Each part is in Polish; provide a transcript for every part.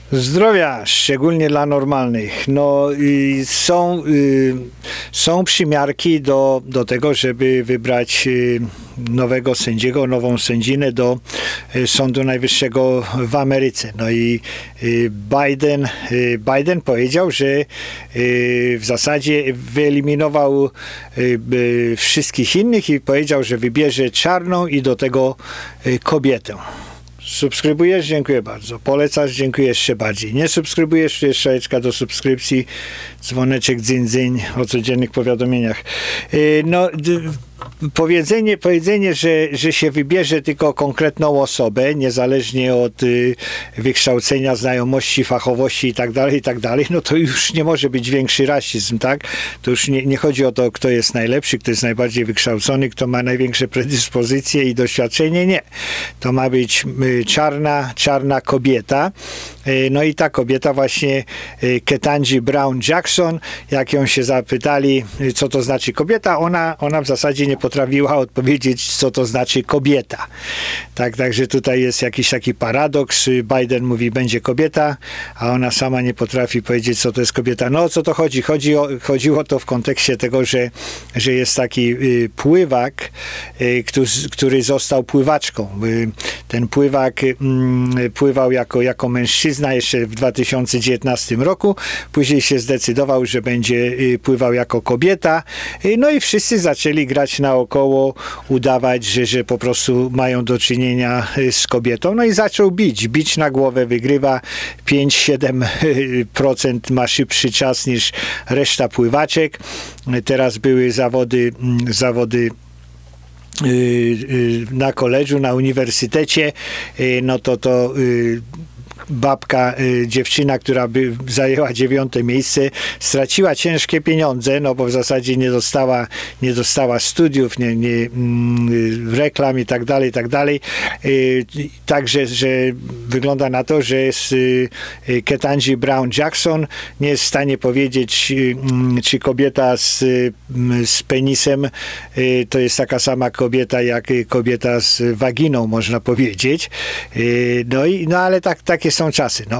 Zdrowia, szczególnie dla normalnych. No, są przymiarki do tego, żeby wybrać nowego sędziego, nową sędzinę do Sądu Najwyższego w Ameryce. No i Biden powiedział, że w zasadzie wyeliminował wszystkich innych i powiedział, że wybierze czarną i do tego kobietę. Subskrybujesz? Dziękuję bardzo. Polecasz? Dziękuję jeszcze bardziej. Nie subskrybujesz? Jeszcze szajeczka do subskrypcji, dzwoneczek dzyń o codziennych powiadomieniach. No, powiedzenie, że się wybierze tylko konkretną osobę, niezależnie od wykształcenia, znajomości, fachowości i tak dalej, no to już nie może być większy rasizm, tak? To już nie chodzi o to, kto jest najlepszy, kto jest najbardziej wykształcony, kto ma największe predyspozycje i doświadczenie. Nie. To ma być czarna kobieta. No i ta kobieta właśnie Ketanji Brown Jackson, jak ją się zapytali, co to znaczy kobieta, ona w zasadzie nie potrafiła odpowiedzieć, co to znaczy kobieta. Także tutaj jest jakiś taki paradoks. Biden mówi, będzie kobieta, a ona sama nie potrafi powiedzieć, co to jest kobieta. No o co to chodzi? Chodziło to w kontekście tego, że jest taki pływak, który został pływaczką. Ten pływak pływał jako mężczyzna jeszcze w 2019 roku. Później się zdecydował, że będzie pływał jako kobieta. No i wszyscy zaczęli grać naokoło, udawać, że po prostu mają do czynienia z kobietą. No i zaczął bić na głowę, wygrywa 5-7% ma szybszy czas niż reszta pływaczek. Teraz były zawody na koledżu, na uniwersytecie, no to babka, dziewczyna, która by zajęła 9. miejsce, straciła ciężkie pieniądze, no bo w zasadzie nie dostała studiów, reklam i tak dalej. Także, że wygląda na to, że Ketanji Brown Jackson nie jest w stanie powiedzieć, czy kobieta z penisem to jest taka sama kobieta, jak kobieta z waginą, można powiedzieć. No ale takie są czasy. No,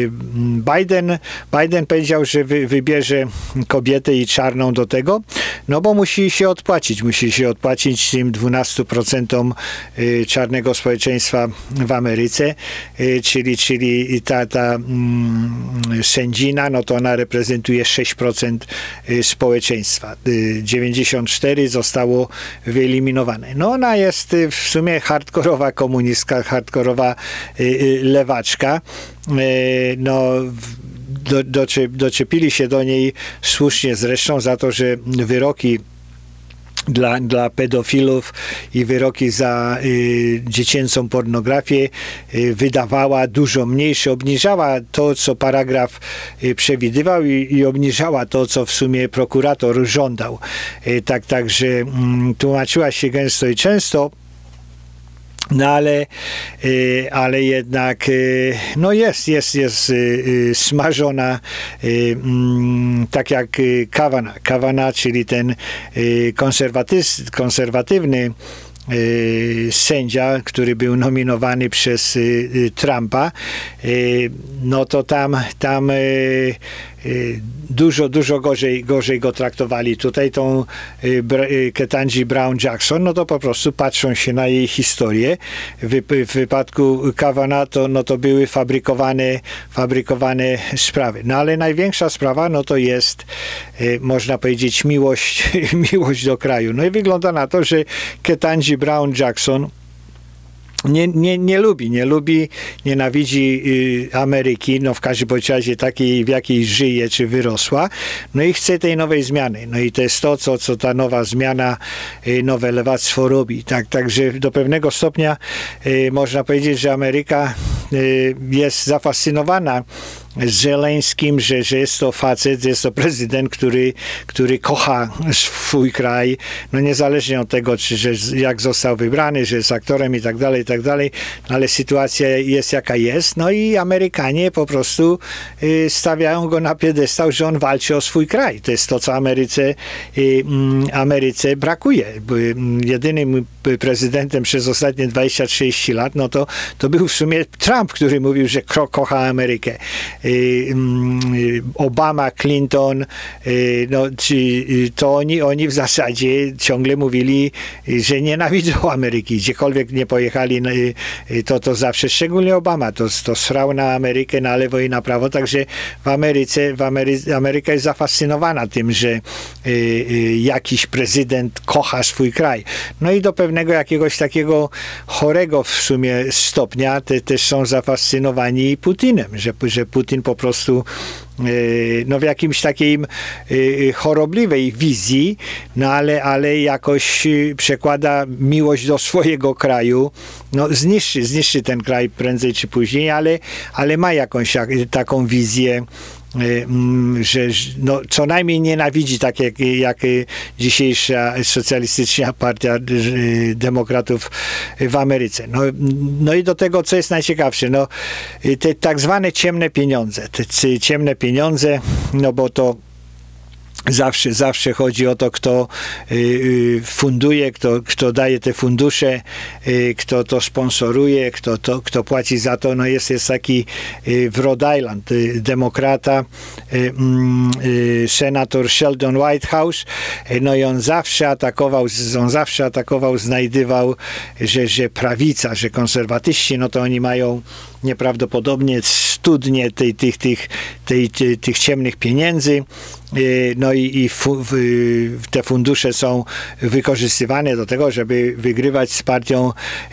Biden powiedział, że wybierze kobietę i czarną do tego, no bo musi się odpłacić tym 12% czarnego społeczeństwa w Ameryce, czyli ta sędzina, no to ona reprezentuje 6% społeczeństwa. 94 zostało wyeliminowane. No ona jest w sumie hardkorowa komunistka, hardkorowa lewaczka. No, doczepili się do niej słusznie zresztą za to, że wyroki dla pedofilów i wyroki za dziecięcą pornografię wydawała dużo mniejsze, obniżała to, co paragraf przewidywał i obniżała to, co w sumie prokurator żądał. Także tłumaczyła się gęsto i często. No ale jednak no jest smażona tak jak Kavanaugh, czyli ten konserwatywny sędzia, który był nominowany przez Trumpa, no to tam dużo gorzej go traktowali. Tutaj tą Ketanji Brown Jackson, no to po prostu patrzą się na jej historię. W wypadku Kavanaugh to były fabrykowane sprawy. No ale największa sprawa, no to jest, można powiedzieć, miłość do kraju. No i wygląda na to, że Ketanji Brown Jackson nienawidzi Ameryki, no w każdym bądź razie takiej, w jakiej żyje, czy wyrosła, no i chce tej nowej zmiany. No i to jest to, co ta nowa zmiana, nowe lewactwo robi. Także do pewnego stopnia można powiedzieć, że Ameryka jest zafascynowana z Żeleńskim, że jest to facet, jest to prezydent, który kocha swój kraj, no niezależnie od tego, że jak został wybrany, że jest aktorem i tak dalej, ale sytuacja jest jaka jest, no i Amerykanie po prostu stawiają go na piedestał, że on walczy o swój kraj. To jest to, co Ameryce brakuje. Jedynym prezydentem przez ostatnie 20-30 lat, no to był w sumie Trump, który mówił, że kocha Amerykę. Obama, Clinton, no, to oni w zasadzie ciągle mówili, że nienawidzą Ameryki. Gdziekolwiek nie pojechali, to zawsze, szczególnie Obama, to srał na Amerykę na lewo i na prawo, także Ameryka jest zafascynowana tym, że jakiś prezydent kocha swój kraj. No i do pewnego jakiegoś takiego chorego w sumie stopnia też są zafascynowani Putinem, że Putin po prostu no w jakimś takiej chorobliwej wizji, no ale jakoś przekłada miłość do swojego kraju, no zniszczy ten kraj prędzej czy później, ale ma jakąś taką wizję, że no, co najmniej nienawidzi, tak jak dzisiejsza socjalistyczna partia demokratów w Ameryce. No i do tego, co jest najciekawsze, no, te tak zwane ciemne pieniądze, no bo to zawsze chodzi o to, kto funduje, kto daje te fundusze, kto to sponsoruje, kto płaci za to. No jest taki w Rhode Island demokrata, senator Sheldon Whitehouse, no i on zawsze atakował, znajdywał, że prawica, że konserwatyści, no to oni mają nieprawdopodobnie studnie tych ciemnych pieniędzy, no i te fundusze są wykorzystywane do tego, żeby wygrywać z partią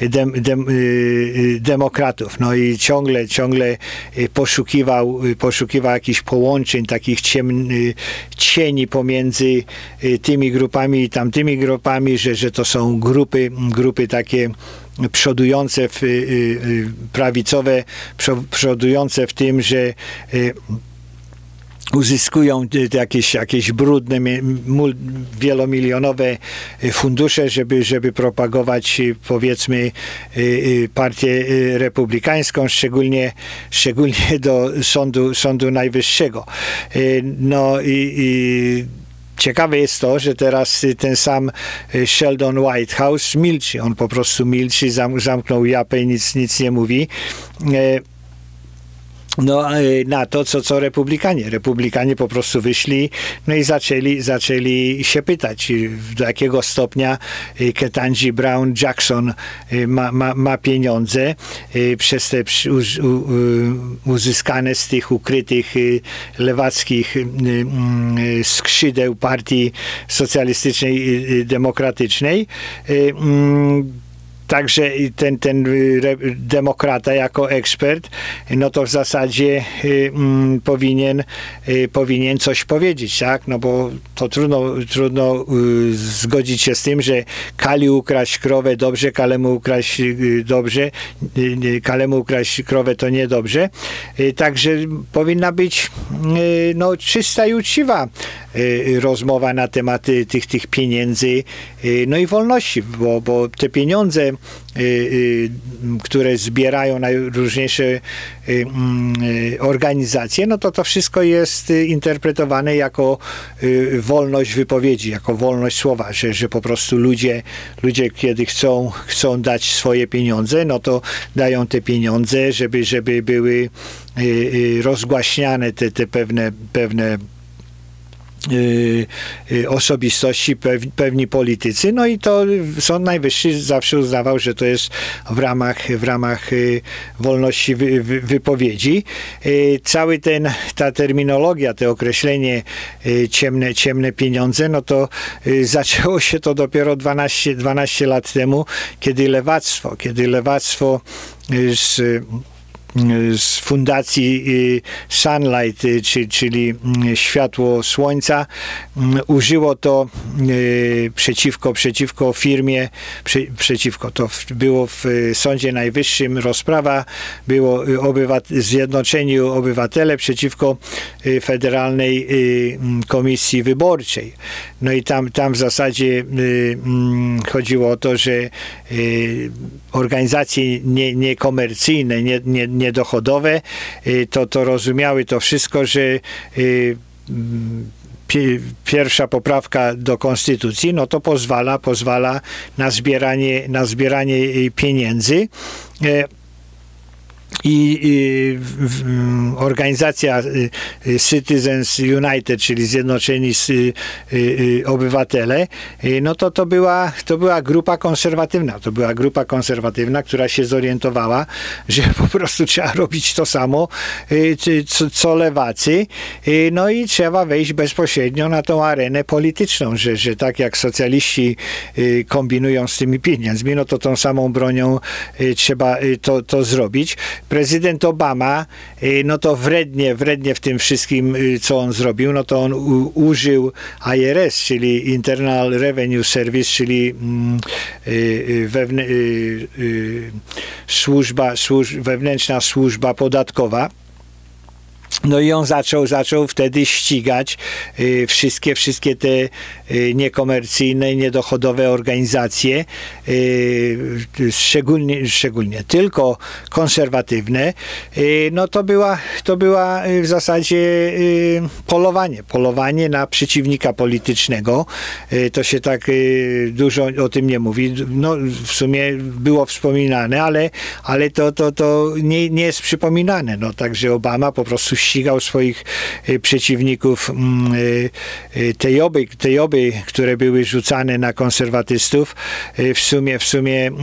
demokratów. No i ciągle poszukiwał jakichś połączeń, takich cieni pomiędzy tymi grupami i tamtymi grupami, że to są grupy takie przodujące prawicowe, przodujące w tym, że uzyskują jakieś brudne, wielomilionowe fundusze, żeby propagować, powiedzmy, partię republikańską, szczególnie do Sądu Najwyższego. No i ciekawe jest to, że teraz ten sam Sheldon Whitehouse milczy. On po prostu milczy, zamknął japę i nic nie mówi. No, na to, co Republikanie. Republikanie po prostu wyszli, no i zaczęli się pytać, do jakiego stopnia Ketanji Brown Jackson ma pieniądze przez te uzyskane z tych ukrytych lewackich skrzydeł partii socjalistycznej, demokratycznej. Także ten demokrata jako ekspert, no to w zasadzie powinien coś powiedzieć, tak? No bo to trudno zgodzić się z tym, że Kali ukraść krowę dobrze, Kalemu ukraść dobrze, Kalemu ukraść krowę to niedobrze. Także powinna być no, czysta i uczciwa rozmowa na temat tych pieniędzy, no i wolności, bo te pieniądze, które zbierają najróżniejsze organizacje, no to wszystko jest interpretowane jako wolność wypowiedzi, jako wolność słowa, że po prostu ludzie kiedy chcą dać swoje pieniądze, no to dają te pieniądze, żeby były rozgłaśniane te pewne osobistości, pewni politycy, no i to Sąd Najwyższy zawsze uznawał, że to jest w ramach wolności wypowiedzi. Cały ta terminologia, to określenie ciemne pieniądze, no to zaczęło się to dopiero 12 lat temu, kiedy lewactwo z fundacji Sunlight, czyli światło słońca, użyło to przeciwko firmie, to było w Sądzie Najwyższym rozprawa, było Zjednoczeniu Obywatele przeciwko Federalnej Komisji Wyborczej. No i tam w zasadzie chodziło o to, że organizacje niekomercyjne, niedochodowe, to rozumiały to wszystko, że pierwsza poprawka do konstytucji, no to pozwala na zbieranie pieniędzy. Organizacja Citizens United, czyli Zjednoczeni Obywatele, no to była grupa konserwatywna. To była grupa konserwatywna, która się zorientowała, że po prostu trzeba robić to samo, co lewacy, no i trzeba wejść bezpośrednio na tą arenę polityczną, że tak jak socjaliści kombinują z tymi pieniędzmi, no to tą samą bronią trzeba to zrobić. Prezydent Obama, no to wrednie w tym wszystkim, co on zrobił, no to on użył IRS, czyli Internal Revenue Service, czyli wewnętrzna służba podatkowa. No i on zaczął wtedy ścigać wszystkie te niekomercyjne, niedochodowe organizacje, szczególnie tylko konserwatywne. No to była w zasadzie polowanie na przeciwnika politycznego. To się tak dużo o tym nie mówi. No w sumie było wspominane, ale to nie jest przypominane. No także Obama po prostu ścigał swoich przeciwników, te joby, które były rzucane na konserwatystów, w sumie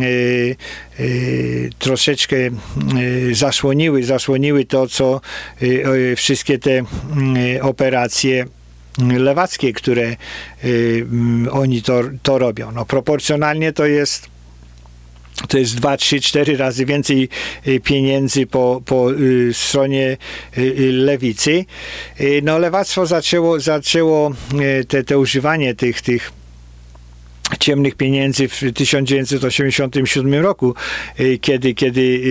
troszeczkę zasłoniły to, co wszystkie te operacje lewackie, które oni to robią. No, proporcjonalnie to jest 2, 3, 4 razy więcej pieniędzy po stronie lewicy. No lewactwo zaczęło te używanie tych ciemnych pieniędzy w 1987 roku, kiedy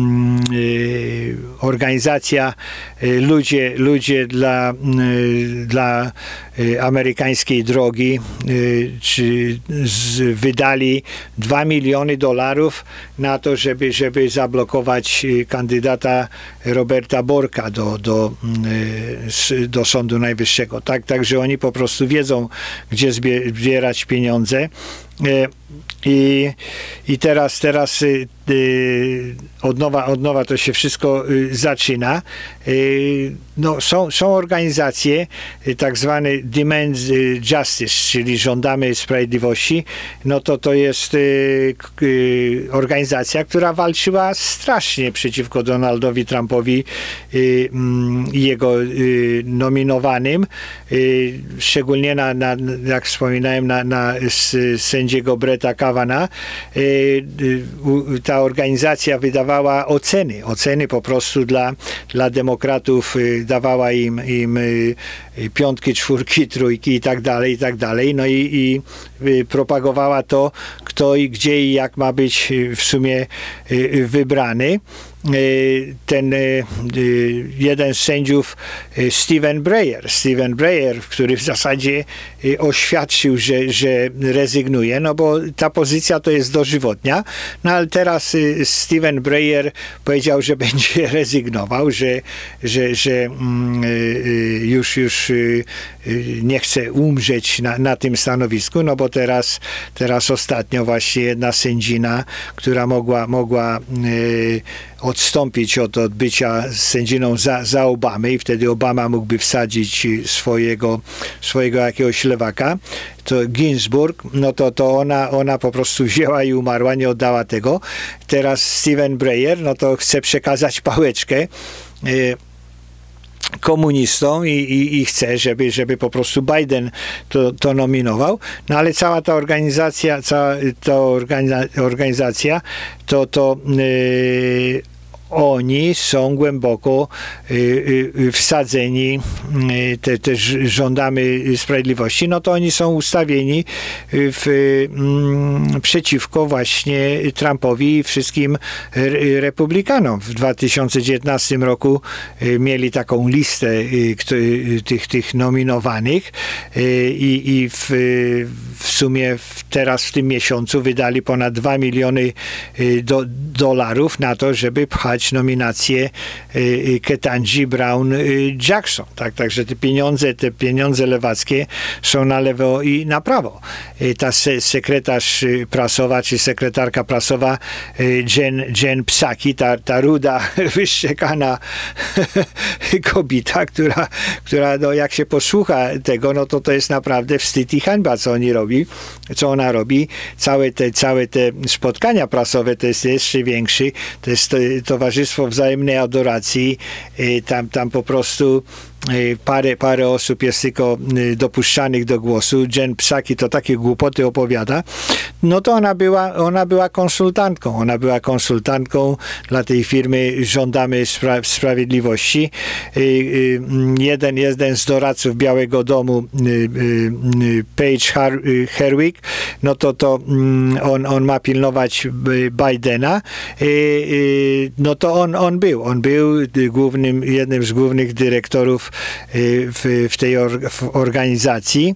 organizacja Ludzie dla amerykańskiej drogi wydali $2 miliony na to, żeby zablokować kandydata Roberta Borka do Sądu Najwyższego. Także oni po prostu wiedzą, gdzie zbierać pieniądze. I teraz od nowa to się wszystko zaczyna. No, są organizacje, tak zwane Demand Justice, czyli żądamy sprawiedliwości. No to jest organizacja, która walczyła strasznie przeciwko Donaldowi Trumpowi i jego nominowanym, szczególnie jak wspominałem, na sędziego Bretta Kavanagha. Ta organizacja wydawała oceny po prostu dla demokratów, dawała im 5, 4, 3 i tak dalej, no i propagowała to, kto i gdzie i jak ma być w sumie wybrany. Ten jeden z sędziów, Stephen Breyer, który w zasadzie oświadczył, że rezygnuje, no bo ta pozycja to jest dożywotnia, no ale teraz Stephen Breyer powiedział, że będzie rezygnował, że już nie chce umrzeć na tym stanowisku, no bo teraz ostatnio właśnie jedna sędzina, która mogła odstąpić od bycia sędziną za Obamy i wtedy Obama mógłby wsadzić swojego jakiegoś lewaka, to Ginsburg, no to ona po prostu wzięła i umarła, nie oddała tego. Teraz Stephen Breyer, no to chce przekazać pałeczkę komunistom i chce, żeby po prostu Biden to nominował. No ale cała ta organizacja, oni są głęboko wsadzeni, też żądamy sprawiedliwości, no to oni są ustawieni przeciwko właśnie Trumpowi i wszystkim republikanom. W 2019 roku mieli taką listę tych nominowanych i w sumie teraz w tym miesiącu wydali ponad 2 miliony dolarów na to, żeby pchać nominację Ketanji Brown Jackson. Także te pieniądze lewackie są na lewo i na prawo. Ta sekretarz prasowa, czy sekretarka prasowa Jen Psaki, ta ruda, wyszczekana kobieta, która no, jak się posłucha tego, no to jest naprawdę wstyd i hańba, co ona robi. Całe te spotkania prasowe to jest jeszcze większy, to jest Towarzystwo Wzajemnej Adoracji, tam po prostu parę osób jest tylko dopuszczanych do głosu. Jen Psaki to takie głupoty opowiada. No to ona była konsultantką. Ona była konsultantką dla tej firmy Żądamy Sprawiedliwości. Jeden z doradców Białego Domu, Page Herwick, no to on ma pilnować Bidena. No to on był jednym z głównych dyrektorów w tej organizacji.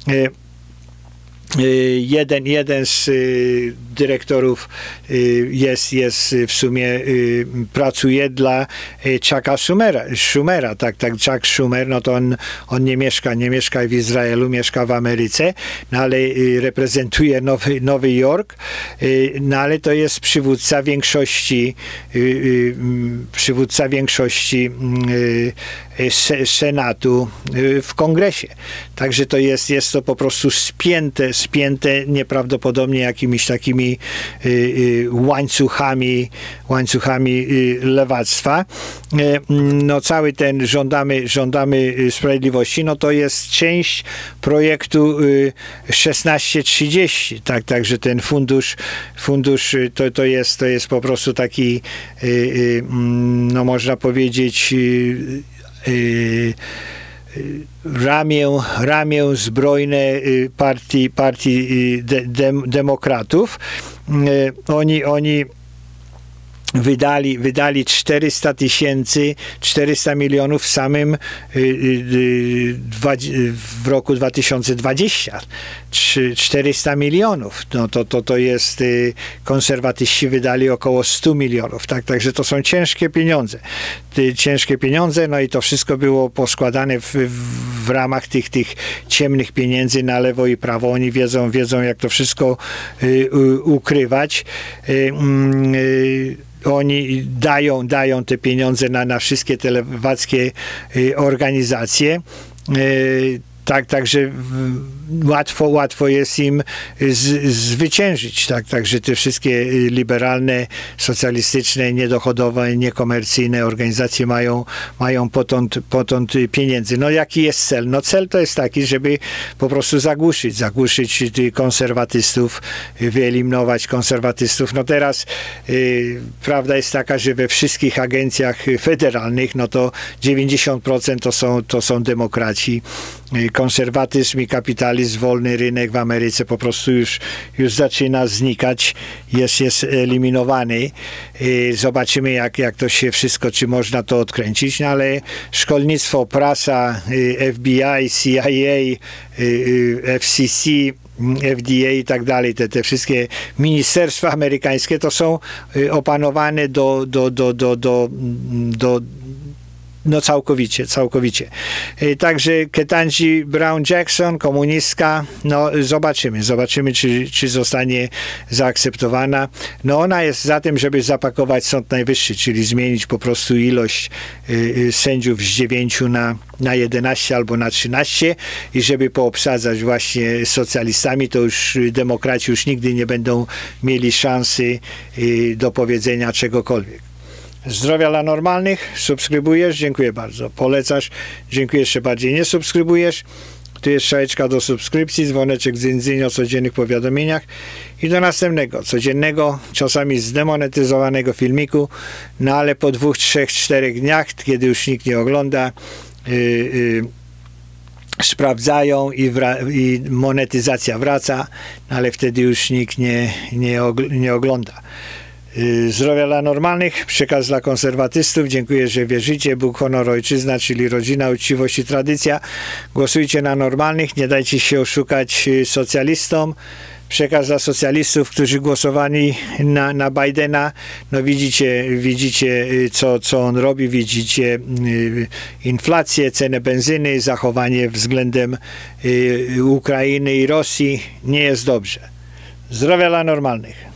Jeden z dyrektorów jest w sumie pracuje dla Chucka Schumera. Tak, Chuck Schumer, no to on nie mieszka w Izraelu, mieszka w Ameryce, no ale reprezentuje Nowy Jork, no ale to jest przywódca większości Senatu w Kongresie. Także to jest to po prostu spięte nieprawdopodobnie jakimiś takimi łańcuchami lewactwa. No cały ten żądamy sprawiedliwości, no to jest część projektu 1630. Także ten fundusz to jest po prostu taki, no można powiedzieć, ramię zbrojne partii demokratów. Oni wydali 400 milionów w roku 2020. 400 milionów. No to jest, konserwatyści wydali około 100 milionów. Także to są ciężkie pieniądze, no i to wszystko było poskładane w ramach tych ciemnych pieniędzy na lewo i prawo. Oni wiedzą jak to wszystko ukrywać. Oni dają te pieniądze na wszystkie te lewackie organizacje. Także łatwo jest im zwyciężyć. Także te wszystkie liberalne, socjalistyczne, niedochodowe, niekomercyjne organizacje mają potąd pieniędzy. No jaki jest cel? No cel to jest taki, żeby po prostu zagłuszyć konserwatystów, wyeliminować konserwatystów. No teraz prawda jest taka, że we wszystkich agencjach federalnych, no to 90% to są demokraci. Konserwatyzm i kapitalizm, wolny rynek w Ameryce po prostu już zaczyna znikać, jest eliminowany. Zobaczymy jak to się wszystko, czy można to odkręcić, no ale szkolnictwo, prasa, FBI, CIA, FCC, FDA i tak dalej, te wszystkie ministerstwa amerykańskie to są opanowane no całkowicie. Także Ketanji Brown Jackson, komunistka, no zobaczymy czy zostanie zaakceptowana. No ona jest za tym, żeby zapakować Sąd Najwyższy, czyli zmienić po prostu ilość sędziów z 9 na 11 albo na 13 i żeby poobsadzać właśnie socjalistami, to już demokraci już nigdy nie będą mieli szansy do powiedzenia czegokolwiek. Zdrowia dla normalnych, subskrybujesz, dziękuję bardzo. Polecasz, dziękuję jeszcze bardziej. Nie subskrybujesz, Tu jest strzałeczka do subskrypcji, dzwoneczek dzyń o codziennych powiadomieniach i do następnego, codziennego, czasami zdemonetyzowanego filmiku, no ale po 2, 3, 4 dniach, kiedy już nikt nie ogląda, sprawdzają i monetyzacja wraca, ale wtedy już nikt nie ogląda. Zdrowia dla normalnych, przekaz dla konserwatystów. Dziękuję, że wierzycie. Bóg, honor, ojczyzna, czyli rodzina, uczciwość i tradycja. Głosujcie na normalnych, nie dajcie się oszukać socjalistom. Przekaz dla socjalistów, którzy głosowali na Bidena. No widzicie co on robi, widzicie inflację, cenę benzyny, zachowanie względem Ukrainy i Rosji. Nie jest dobrze. Zdrowia dla normalnych.